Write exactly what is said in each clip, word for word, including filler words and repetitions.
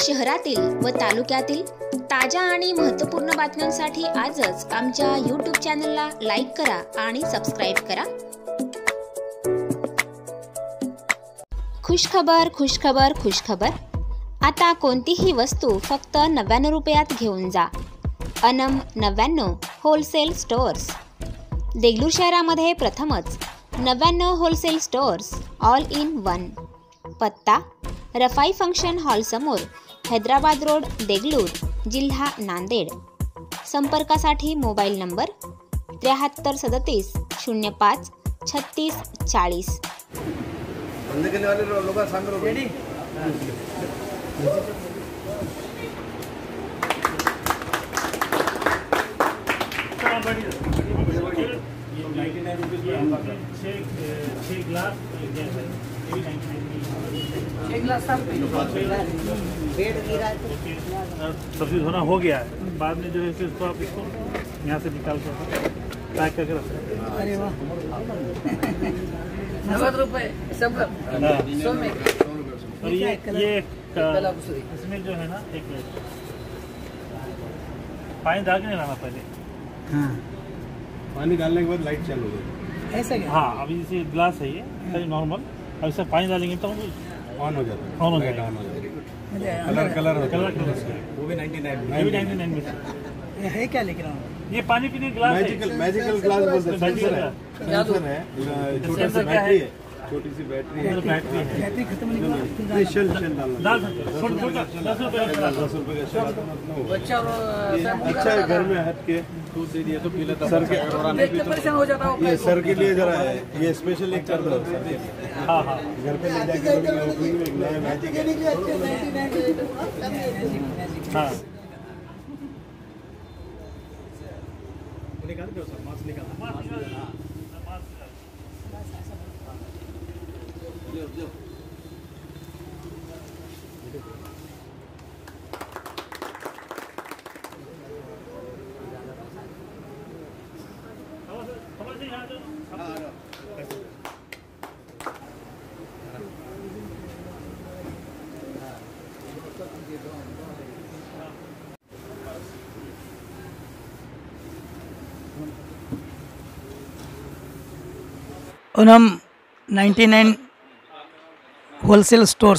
शहरातील व तालुक्यातील ताज्या आणि महत्त्वपूर्ण बातम्यांसाठी आजच आमच्या यूट्यूब चॅनलला लाईक करा आणि सबस्क्राईब करा। खुशखबर खुशखबर खुशखबर आता कोणतीही वस्तू फक्त नव्याण्णव रुपयात घेऊन जा। अनम नव्याण्णव होलसेल स्टोअर्स। देगलूर शहरामध्ये प्रथमच नव्याण्णव wholesale stores all in one. पत्ता रफाई फंक्शन हॉल समोर, हैदराबाद रोड, देगलूर, जिल्हा नांदेड। संपर्कासाठी मोबाईल नंबर त्र्याहत्तर सदतीस शून्य पाच छत्तीस चाळीस। बंद केले वाले लोग सांग रहे रेडी सब्जी धोना हो गया है, बाद में जो है फिर इसको आप इसको यहाँ से निकाल कर पैक करके रखते हैं। अरे वाह, नब्बे रुपए सब सौ में। और ये ये इसमें जो है ना एक मिनट पानी डाल के नहीं लाना पहले। हाँ, पानी डालने के बाद लाइट चालू हो गई ऐसा क्या? हाँ, अभी जैसे गिलास है ये नॉर्मल, अब इससे पानी डालेंगे तो ऑन हो जाता है। ऑन हो जाएगा। कलर कलर कलर वो भी निन्यानवे ये भी नाइन्टी नाइन में ये है क्या? लेकिन ये पानी पीने गिलास मैजिकल मैजिकल ग्लास बोलते हैं। सेंसर है, सेंसर है, छोटा सा बैटरी है, छोटी सी बैटरी है। बैटरी है, बैटरी खत्म नहीं हुआ। नहीं, शेल शेल डालना डाल सकते हैं। छोटा छोटा दस रुपये का दस रुपए का शेल आता मतलब होगा। बच्चा और अच्छा है, घर में हट के दूध दे दिया तो पी लेता। सर के देख के परेशान हो जाता हूँ। ये सर के लिए जरा है, ये स्पेशल एक कर दो सर के लिए। हाँ हाँ, घर पे ले जाके ओपनिंग में एक नया मैजिक है। हाँ निकाल दो सर, मास्क निकाल। Onam ninety nine wholesale stores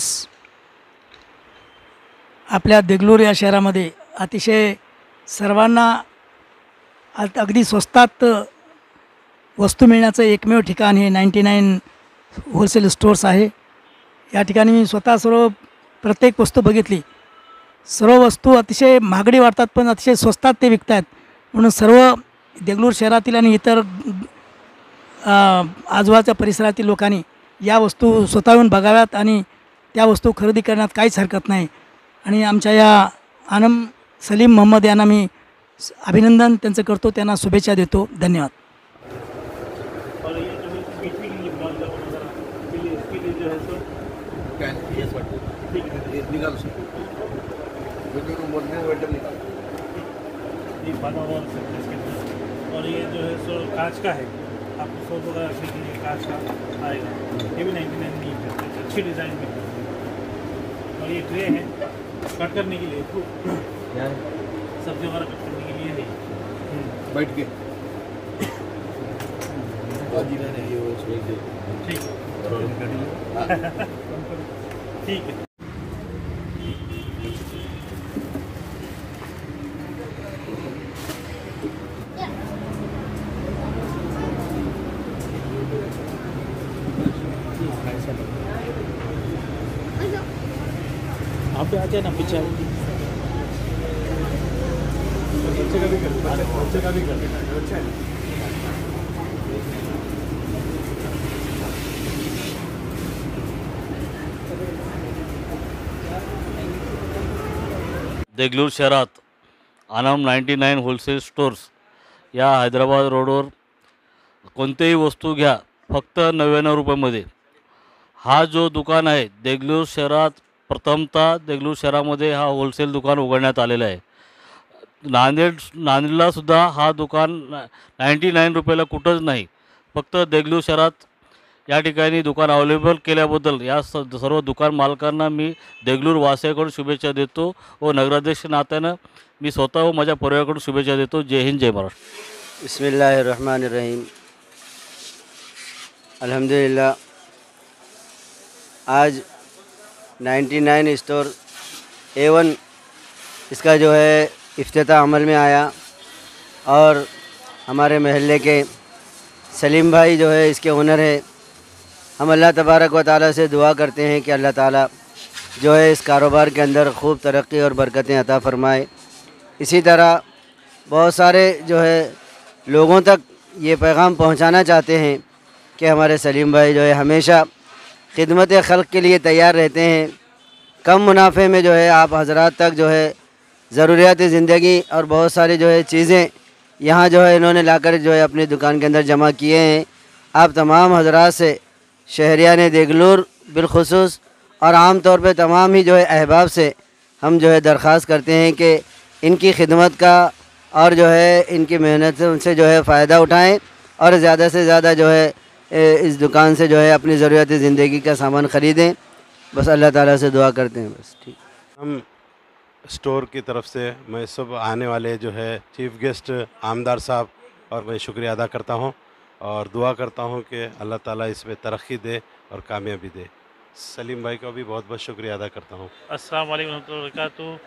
आपल्या देगलूर या शहरामध्ये अतिशय सर्वांना अग- अगदी स्वस्तात वस्तू मिळण्याचं एकमेव ठिकाण हे नाइन्टी नाइन होलसेल स्टोर्स आहे। या ठिकाणी मी स्वतः सर्व प्रत्येक वस्तू बघितली। सर्व वस्तू अतिशय महागडी वाटतात पण अतिशय स्वस्तात ते विकत आहेत। म्हणून सर्व देगलूर शहरातील आणि इतर आजूबाजूच्या परिसरातील लोकांनी या वस्तू स्वतःहून बघाव्यात आणि त्या वस्तू खरेदी करण्यात काहीच हरकत नाही। आणि आमच्या या आनम सलीम मोहम्मद यांना मी अभिनंदन त्यांचं करतो, त्यांना शुभेच्छा देतो। धन्यवाद। और ये जो पीछे के लिए ब्लॉक जरा के लिए इसके लिए जो है सो ये सर ठीक है, ये निकाल सकते हो। बोलने वेटर निकाल। ये बना हुआ सकते हैं इसके अंदर। और ये जो है सो कांच का है, आपको सौ वगैरह रखने के लिए कांच का आएगा। ये भी नाइन्टी नाइन की है, अच्छी डिज़ाइन में। और ये ट्रे है कट करने के लिए, सब्जी वगैरह कट करने के लिए है। बैठ के ठीक ठीक है। आप पे आ जाए ना पीछे। बच्चे का भी कर, बच्चे का भी कर। अच्छा है। देगलूर शहरात Anam ninety nine wholesale stores या हैदराबाद रोडवर कोणतेही वस्तू घ्या फक्त नव्याण्णव रुपयामध्ये। हा जो दुकान आहे देगलूर शहरात प्रथमतः देगलूर शहरामध्ये हा होलसेल दुकान उघडण्यात आलेलं आहे। नांदेड नांदेडलासुद्धा हा दुकान नाइन्टी नाईन रुपयाला कुठंच नाही, फक्त देगलूर शहरात या ठिकाणी दुकान अवेलेबल केल्याबद्दल या स सर्व दुकान मालकांना मी देगलूर वासियाकडून शुभेच्छा देतो व नगराध्यक्ष नात्यानं मी स्वतः व माझ्या परिवाराकडून शुभेच्छा देतो. जय हिंद, जय महाराष्ट्र. बिस्मिल्लाहिर्रहमानिर्रहीम. अल्हम्दुलिल्लाह आज निन्यानवे स्टोर ए वन इसका जो है इफ्तिताह अमल में आया और हमारे महल्ले के सलीम भाई जो है इसके ओनर है. हम अल्लाह तबारक व ताला से दुआ करते हैं कि अल्लाह ताला जो है इस कारोबार के अंदर खूब तरक्की और बरकतें अता फ़रमाए. इसी तरह बहुत सारे जो है लोगों तक ये पैगाम पहुंचाना चाहते हैं कि हमारे सलीम भाई जो है हमेशा खिदमत खल्क़ के लिए तैयार रहते हैं. कम मुनाफे में जो है आप हजरात तक जो है ज़रूरियात ज़िंदगी और बहुत सारी जो है चीज़ें यहाँ जो है इन्होंने लाकर जो है अपनी दुकान के अंदर जमा किए हैं. आप तमाम हजरात से शहरियान देगलूर बिलखुसूस और आम तौर पे तमाम ही जो है अहबाब से हम जो है दरख्वास्त करते हैं कि इनकी खिदमत का और जो है इनकी मेहनत से उनसे जो है फ़ायदा उठाएं और ज़्यादा से ज़्यादा जो है इस दुकान से जो है अपनी ज़रूरत ज़िंदगी का सामान ख़रीदें. बस अल्लाह ताला से दुआ करते हैं. बस ठीक. हम स्टोर की तरफ से मैं सब आने वाले जो है चीफ गेस्ट आमदार साहब और मैं शुक्रिया अदा करता हूं और दुआ करता हूं कि अल्लाह ताला इसमें तरक्की दे और कामयाबी दे. सलीम भाई का भी बहुत बहुत शुक्रिया अदा करता हूं. अस्सलाम वालेकुम रहमतुल्लाहि व बरकातुहू.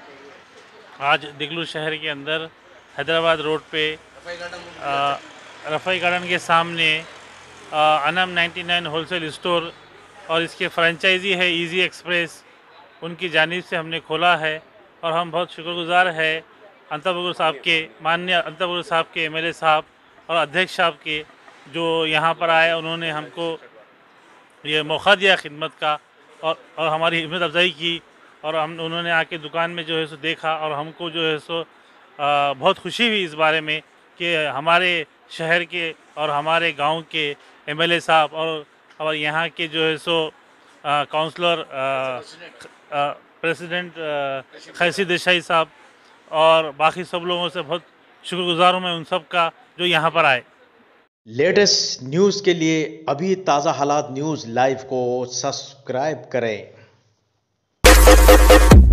आज देगलूर शहर के अंदर हैदराबाद रोड पे रफ़ाई गार्डन के सामने अनम निन्यानवे होलसेल स्टोर और इसके फ्रेंचाइजी है इजी एक्सप्रेस, उनकी जानिब से हमने खोला है और हम बहुत शुक्रगुजार है अंतर बगुल साहब के, माननीय अंतर बगुल साहब के, एम एल ए साहब और अध्यक्ष साहब के, जो यहाँ पर आए. उन्होंने हमको ये मौका दिया खिदमत का और और हमारी हिम्मत अफजाई की और हम उन्होंने आके दुकान में जो है सो देखा और हमको जो है सो आ, बहुत खुशी हुई इस बारे में कि हमारे शहर के और हमारे गांव के एम एल ए साहब और और यहाँ के जो है सो काउंसलर प्रेसिडेंट खैसी देसाई साहब और बाकी सब लोगों से बहुत शुक्रगुजार हूँ मैं उन सब का जो यहाँ पर आए. लेटेस्ट न्यूज़ के लिए अभी ताज़ा हालात न्यूज़ लाइव को सब्सक्राइब करें.